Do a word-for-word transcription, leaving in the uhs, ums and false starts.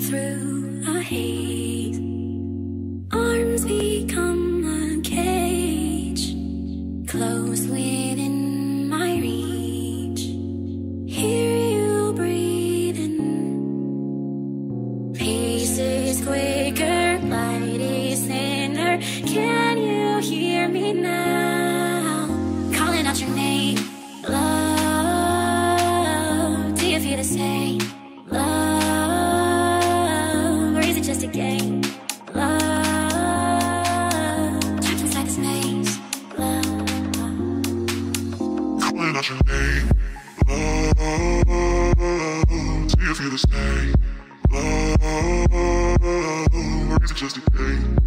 through a haze. Arms become a cage, close within my reach. Hear you breathing. Pace is quicker, light is thinner. Can you hear me now? Calling out your name, love. Do you feel the same? Love, or is it just a game? Love, trapped inside this maze. Love, calling out your name, love. Do you feel the same? Love, or is it just a game?